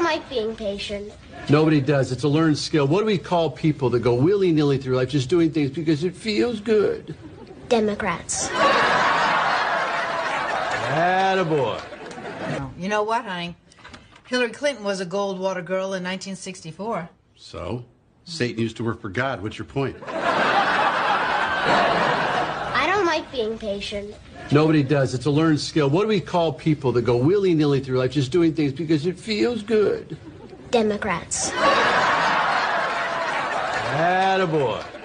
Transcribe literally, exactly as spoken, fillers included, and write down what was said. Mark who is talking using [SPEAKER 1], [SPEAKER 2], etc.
[SPEAKER 1] like being patient.
[SPEAKER 2] Nobody does. It's a learned skill. What do we call people that go willy-nilly through life just doing things because it feels good?
[SPEAKER 1] Democrats.
[SPEAKER 2] Attaboy.
[SPEAKER 3] No. You know what, honey? Hillary Clinton was a Goldwater girl in nineteen sixty-four.
[SPEAKER 2] So? Satan used to work for God. What's your point?
[SPEAKER 1] I don't like being patient.
[SPEAKER 2] Nobody does. It's a learned skill. What do we call people that go willy-nilly through life just doing things because it feels good?
[SPEAKER 1] Democrats.
[SPEAKER 2] Attaboy.